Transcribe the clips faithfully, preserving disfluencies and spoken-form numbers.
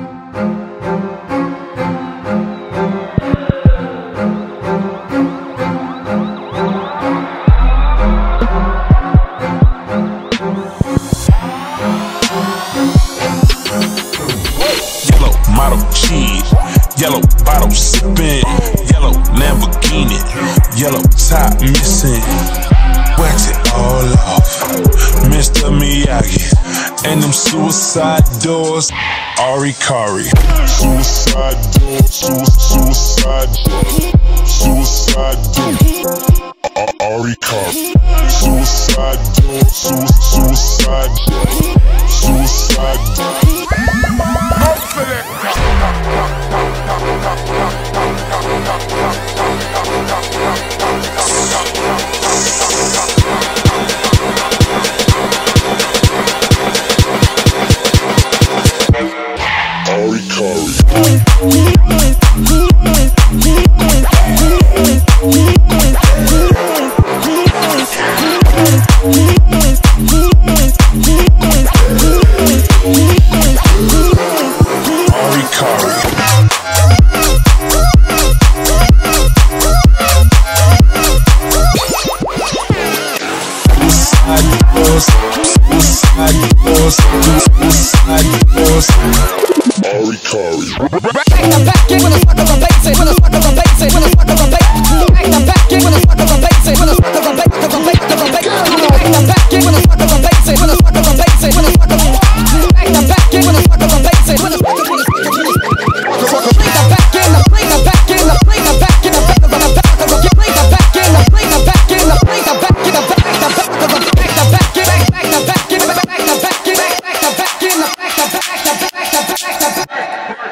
Yellow bottle sipping, yellow Lamborghini, yellow top missing. Wax it all off, Mister Miyagi, and them suicide doors, Ari Kari. Suicide door, su suicide door, suicide door, Ari Kari. Suicide door, su suicide door, suicide door. Ari Kari. Ari Kari. Back the back in when the suckers are basic, when the suckers are basic, when the suckers are basic. Back the back in when the suckers are basic, when the suckers are basic, cause I'm basic, cause I'm basic. Back the back in when the suckers are basic, when the suckers are basic, when the suckers are back the back in when the suckers are basic, when the suckers when the suckers when the suckers. Bring the back in, bring the back in, bring the back in, the back of the back of the bring the back in, bring the back in, bring the back in, the back the back of the back the back in, back the back in, back the back in, back the back in, back the back the back the back the back.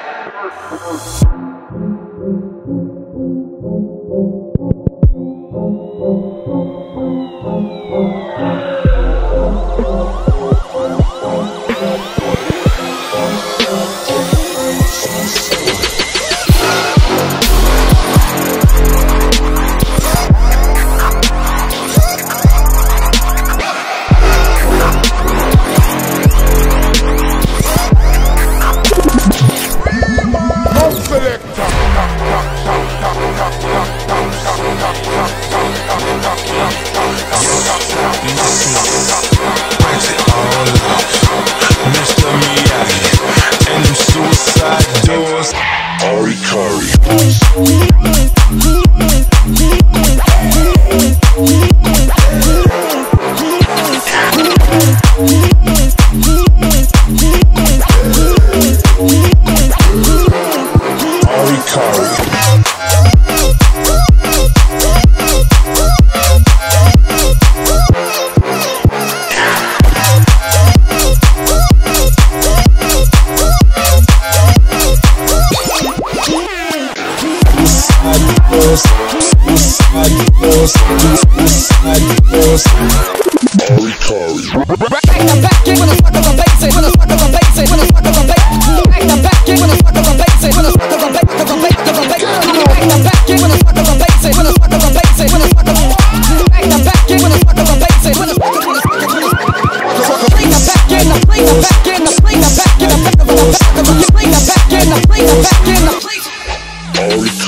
Mister Miyagi, and them suicide doors, Ari Kari. Ari Kari. Ari Kari. Back the back in when the suckers are basic, when the suckers are basic, when the suckers are basic. Back the back in when the suckers are basic, when the suckers are basic, cause I'm basic, cause I'm basic. Back the back in when the suckers are basic, when the suckers are basic, when the suckers are back the back in when the suckers are basic, when the suckers when the suckers when the suckers. Bring the back in, bring the back in, bring the back in, the back of the back of the bring the back in, bring the back in, the Ari